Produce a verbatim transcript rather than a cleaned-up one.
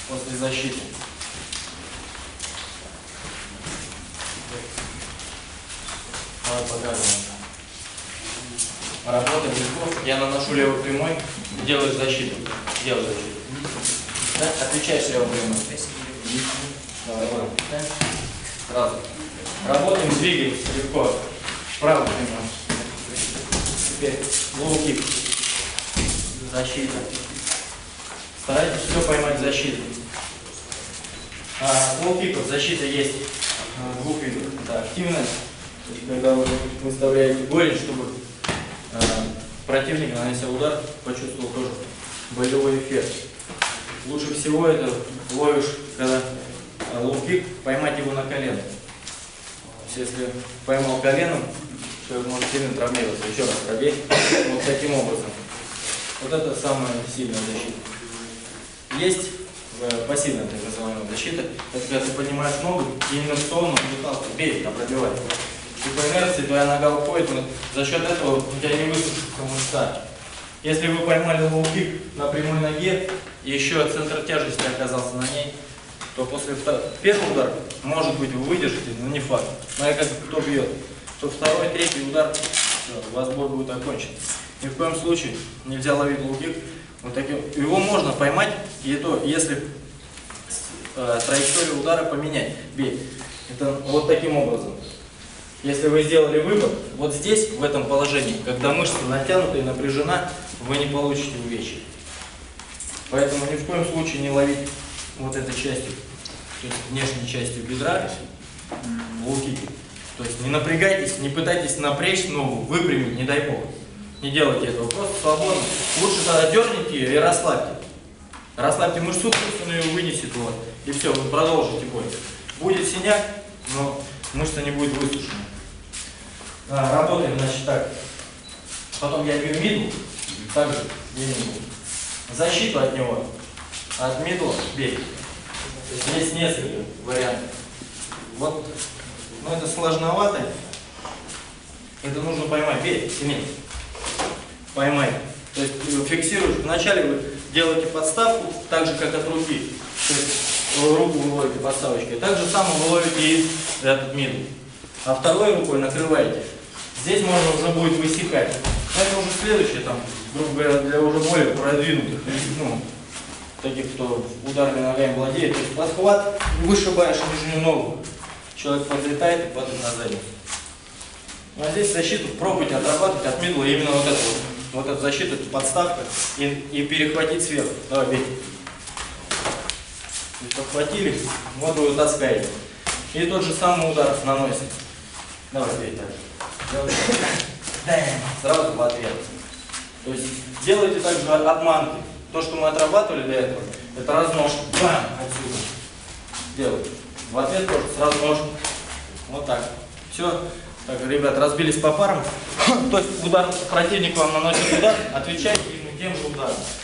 после защиты. Давай показываем. Работаем легко. Я наношу левой прямой, делаешь защиту. Делаю защиту. Да? Отвечаешь левой прямой. Давай, давай. Сразу. Работаем, двигаемся легко. Правой прямой. Теперь лоу-кик. Защита. Старайтесь все поймать защиту. А, лоу-киков защита есть двух видов. Это активная, когда вы выставляете голень, чтобы э, противник, наносил удар, почувствовал тоже болевой эффект. Лучше всего это ловишь, когда э, лоу-кик, поймать его на колено. Если поймал коленом, то может сильно травмироваться. Еще раз пробей. Вот таким образом. Вот это самая сильная защита. Есть э, пассивная так называемая защита. Это когда ты поднимаешь ногу и инерционно выталкиваешь, бей, а пробивай. И по инерции твоя нога уходит, но за счет этого у тебя не высушится мышца. Если вы поймали лоу-кик на прямой ноге, и еще центр тяжести оказался на ней, то после первого удара, может быть, вы выдержите, но не факт. Но я как кто бьет, то второй, третий удар, все, у вас бой будет окончен. Ни в коем случае нельзя ловить лоу-кик. Вот таким. Его можно поймать, и то, если э, траекторию удара поменять. Бей. Это вот таким образом. Если вы сделали выбор, вот здесь, в этом положении, когда мышца натянута и напряжена, вы не получите увечья. Поэтому ни в коем случае не ловить вот этой частью, то есть внешней частью бедра, лоу-кики. То есть не напрягайтесь, не пытайтесь напрячь ногу, выпрямить, не дай бог. Не делайте этого, просто свободно. Лучше тогда дерните ее и расслабьте. Расслабьте мышцу, пусть он ее вынесет, вот, и все, вы продолжите бой. Будет синяк, но мышца не будет высушена. А, работаем, значит, так. Потом я бью мидл, также защиту от него. От мидла бей. То есть есть несколько вариантов. Вот, но это сложновато. Это нужно поймать. Бей, сильнее. Поймай. То есть фиксируешь. Вначале вы делаете подставку, так же как от руки. То есть руку вы ловите подставочкой. Так же самое вы ловите и этот мидл. А второй рукой накрываете. Здесь можно уже будет высекать. Это уже следующее, там, грубо говоря, для уже более продвинутых, ну, таких, кто ударными ногами владеет. То есть подхват, вышибаешь нижнюю ногу. Человек подлетает и падает на задницу. А здесь защиту пробуйте отрабатывать от мидла именно вот эту вот. Вот эту защиту, эту подставку и, и перехватить сверху. Давай, бей. Подхватили, вот вы таскаете. И тот же самый удар наносит. Давай, бей так. Сразу в ответ. То есть делайте также обманки. То, что мы отрабатывали до этого, это разножка. Бам! Отсюда. Делайте. В ответ тоже с разножкой. Вот так. Все. Так, ребят, разбились по парам. То есть удар, противник вам наносит удар, отвечайте ему тем же ударом.